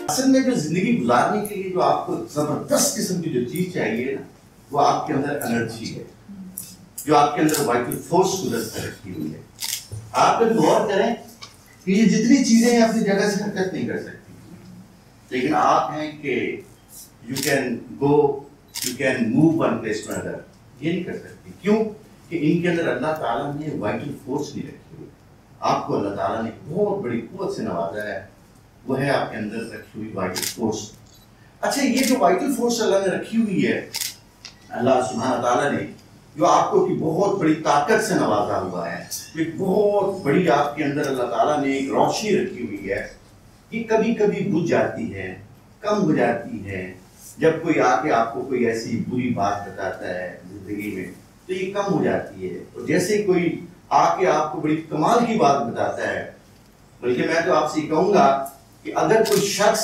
اصل میں جو زندگی گزارنے کے لیے جو آپ کو زبردست قسم کی جو چیز چاہیے نا، وہ آپ کے اندر انرجی ہے، جو آپ کے اندر وائٹل فورس قدرت سے رکھی ہوئی ہے. آپ کبھی غور کریں کہ یہ جتنی چیزیں ہیں اپنی جگہ سے حرکت نہیں کر سکتی، لیکن آپ ہیں کہ you can go, you can move one place to other. یہ نہیں کر سکتی. کیوں؟ کہ ان کے اندر اللہ تعالیٰ نے وائٹل فورس نہیں رکھی ہوئی. آپ کو اللہ تعالیٰ نے بہت بڑی قوت سے نوازا ہے، وہ ہے آپ کے اندر رکھی ہوئی وائٹل فورس. اچھا، یہ جو وائٹل فورس اللہ نے رکھی ہوئی ہے، اللہ سبحانہ تعالیٰ نے جو آپ کو کی بہت بڑی طاقت سے نوازا ہوا ہے، ایک بہت بڑی آپ کے اندر اللہ تعالیٰ نے ایک روشنی رکھی ہوئی ہے. یہ کبھی کبھی بجھ جاتی ہے، کم ہو جاتی ہے. جب کوئی آ کے آپ کو کوئی ایسی بری بات بتاتا ہے زندگی میں تو یہ کم ہو جاتی ہے. اور جیسے کوئی آ کے آپ کو بڑی کمال کی بات بتاتا ہے، بلکہ میں تو آپ سے کہوں گا کہ اگر کوئی شخص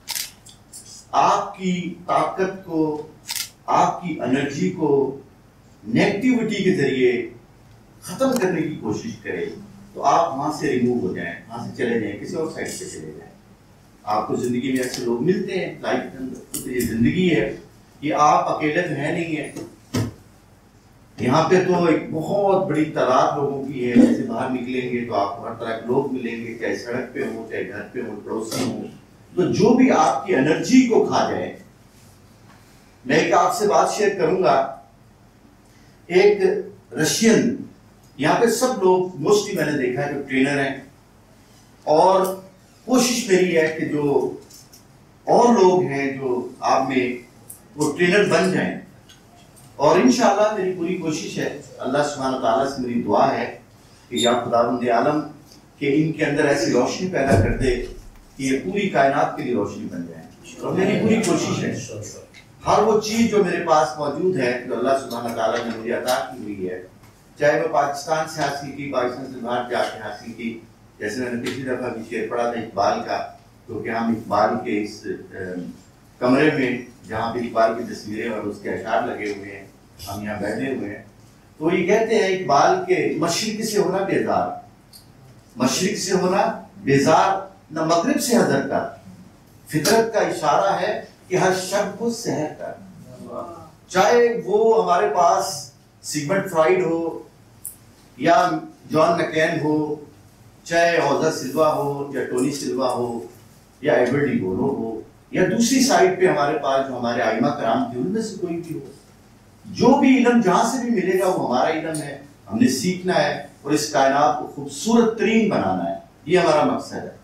آپ کی طاقت کو، آپ کی انرجی کو نیگیٹیوٹی کے ذریعے ختم کرنے کی کوشش کرے تو آپ وہاں سے ریموو ہو جائیں، وہاں سے چلے جائیں، کسی اور سائڈ پہ چلے جائیں. آپ کو زندگی میں ایسے لوگ ملتے ہیں لائف کے اندر. یہ زندگی ہے، یہ آپ اکیلے تو ہے نہیں ہے. یہاں پہ تو ایک بہت بڑی تعداد لوگوں کی ہے. جیسے باہر نکلیں گے تو آپ کو ہر طرح کے لوگ ملیں گے، چاہے سڑک پہ ہوں، چاہے گھر پہ ہوں، پڑوسی ہوں. تو جو بھی آپ کی انرجی کو کھا جائے. میں ایک آپ سے بات شیئر کروں گا. ایک رشین، یہاں پہ سب لوگ موسٹلی میں نے دیکھا ہے جو ٹرینر ہیں، اور کوشش میری ہے کہ جو اور لوگ ہیں جو آپ میں وہ ٹرینر بن جائیں. اور انشاءاللہ میری پوری کوشش ہے، اللہ سبحانہ تعالیٰ سے میری دعا ہے کہ یا خداوند عالم کہ ان کے اندر ایسی روشنی پیدا کر دے کہ یہ پوری کائنات کے لیے روشنی بن جائے. اور میری پوری کوشش ہے ہر وہ چیز جو میرے پاس موجود ہے، جو اللہ سبحانہ تعالیٰ نے مجھے عطا کی ہوئی ہے، چاہے وہ پاکستان سے حاصل کی، پاکستان سے باہر جا کے حاصل کی. جیسے میں نے پچھلی دفعہ بھی شعر پڑھا تھا اقبال کا، کیونکہ ہم اقبال کے اس کمرے میں جہاں پہ اقبال کی تصویریں اور اس کے اشعار لگے ہوئے ہیں، ہم یہاں بیٹھے ہوئے ہیں. تو یہ کہتے ہیں اقبال کے مشرق سے ہونا بیزار، مشرق سے ہونا بیزار، نہ مغرب سے حذر کا. فطرت کا اشارہ ہے کہ ہر شب کو سحر کا. چاہے وہ ہمارے پاس سیگمنڈ فرائیڈ ہو یا جان مکین ہو، چاہے اوزا سلوا ہو یا ٹونی سلوا ہو یا ایڈورڈ ڈی بورو ہو، یا دوسری سائڈ پہ ہمارے پاس جو ہمارے ائمہ کرام تھے ان میں سے کوئی بھی ہو، جو بھی علم جہاں سے بھی ملے گا وہ ہمارا علم ہے. ہم نے سیکھنا ہے اور اس کائنات کو خوبصورت ترین بنانا ہے. یہ ہمارا مقصد ہے.